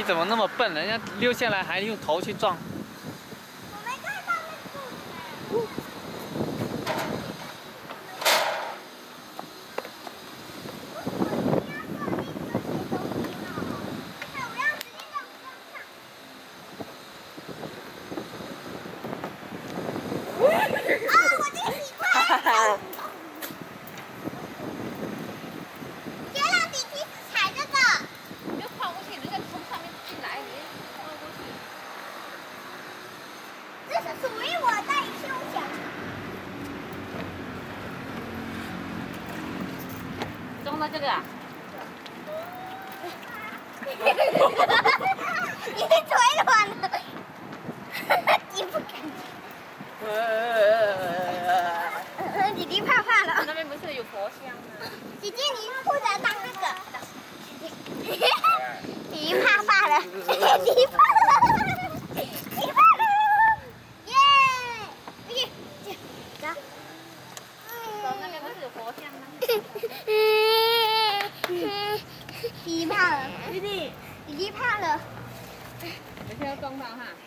怎么那么笨？人家溜下来还用头去撞。 我没看到那个。别让你梯子踩这个， 你就跨过去，人家从上面进来，你跨过去。 这是属于我的休想。 装到这个啊？ 你腿软了，你不敢。弟弟怕怕了。 那边不是有佛像吗？ 姐姐，你负责当那个。弟弟怕怕了，弟弟怕了，弟弟怕了，耶！走。 走，那边不是有佛像吗？ 弟弟怕了，弟弟怕了。 等下要撞到哈。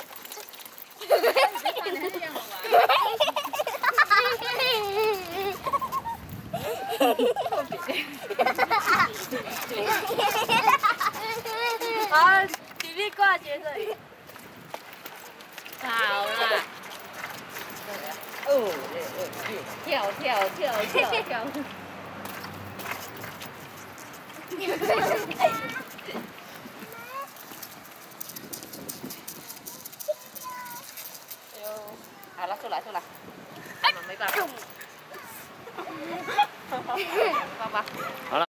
好，弟弟挂结这里。好了。哦，跳跳跳跳跳。好了，出来出来，我们没办法，爸爸。 好了。